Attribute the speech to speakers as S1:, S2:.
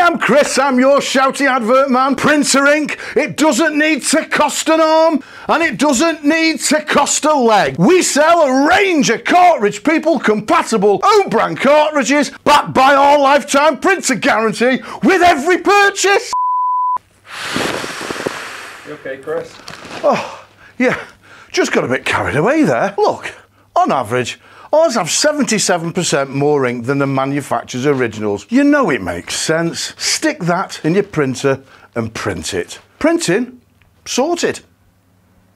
S1: I'm Chris, I'm your Shouty Advert man. Printer ink, it doesn't need to cost an arm, and it doesn't need to cost a leg. We sell a range of cartridge people compatible own brand cartridges backed by our lifetime printer guarantee with every purchase.
S2: You okay, Chris?
S1: Oh, yeah, just got a bit carried away there. Look, on average, ours have 77% more ink than the manufacturer's originals. You know it makes sense. Stick that in your printer and print it. Printing, sorted.